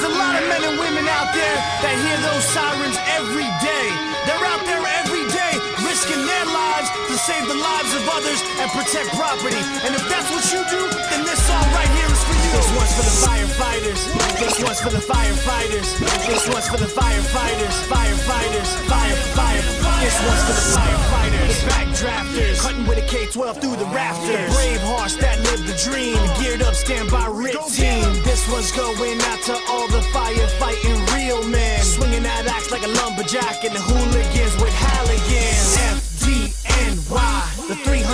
a lot of men and women out there that hear those sirens every day. They're out there every day risking their lives to save the lives of others and protect property. And if that's what you do, then this song right here is for you. This one's for the firefighters. This one's for the firefighters. This one's for the firefighters. Firefighters. Fire. This one's for the firefighters. The backdrafters, cutting with a K-12 through the rafters. The brave hearts that live the dream. Geared up, stand by, RIT team. This one's going out to all the firefighting real men. Swinging that axe like a lumberjack and the hooligans with Halligans. FDNY, the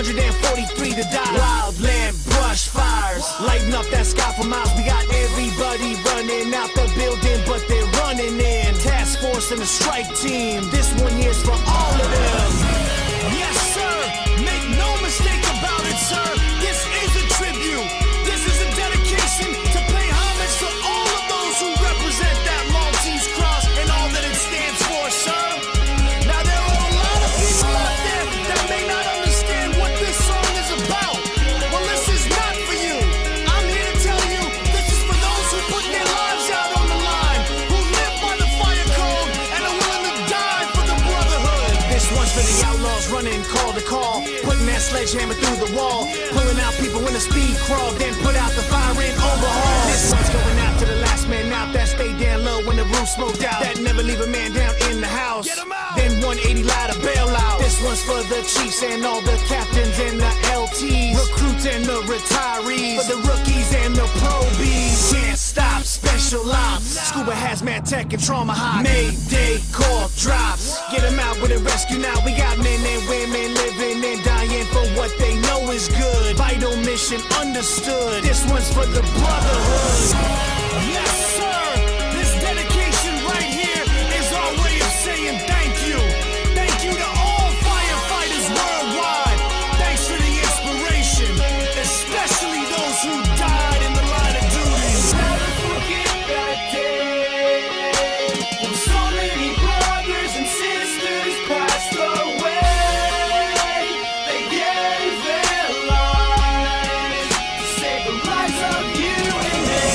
343 to die. Wildland brush fires, lighting up that sky for miles. We got everybody running out the building, but they're running in. Task force and the strike team. This one here's for all of them. Yes, sir. Make no mistake about it, sir. This is a tribute. This is a dedication to pay homage to all of those who represent that Maltese cross and all that it stands for, sir. Now, there are a lot of people out there that may not understand what this song is about. Well, this is not for you. I'm here to tell you this is for those who put their lives out on the line, who live by the fire code and are willing to die for the brotherhood. This one's for the outlaws running call to call, putting that sledgehammer through the wall, pulling out people in a speed crawl, then put out the fire and overhaul. This one's going out to the last man out that stayed down low when the roof smoked out, that never leave a man down in the house. Then 180 lie to bail out. This one's for the chiefs and all the captains and the LTs, recruits and the retirees, for the rookies and the probies. Can't stop, special ops, scuba hazmat tech and trauma hot. Mayday call drops, get them out with a rescue now. We got men and women living and dying for what they know is good. Vital mission understood. This one's for the brotherhood. Yes, sir. This dedication right here is our way of saying thank you. Thank you to all firefighters worldwide. Thanks for the inspiration, especially those who died in the line of duty. Never forget that day when so many brothers and sisters passed away. They gave their lives to save the lives of you and me.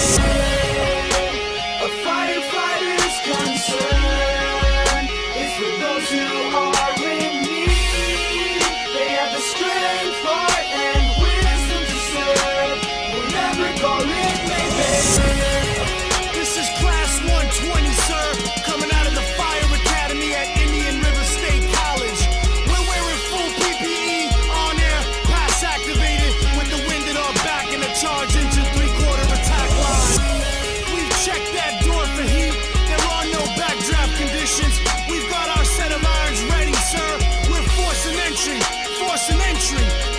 A firefighter's concern is for those who are in need. They have the strength, heart, and wisdom to serve whatever call it may be. This is Class 120, sir, coming out of the Fire Academy at Indian River State College. We're wearing full PPE, on air, pass activated, with the wind at our back and a charge into three-quarter attack line. We've checked that door for heat. There are no backdraft conditions. We've got our set of irons ready, sir. We're forcing entry.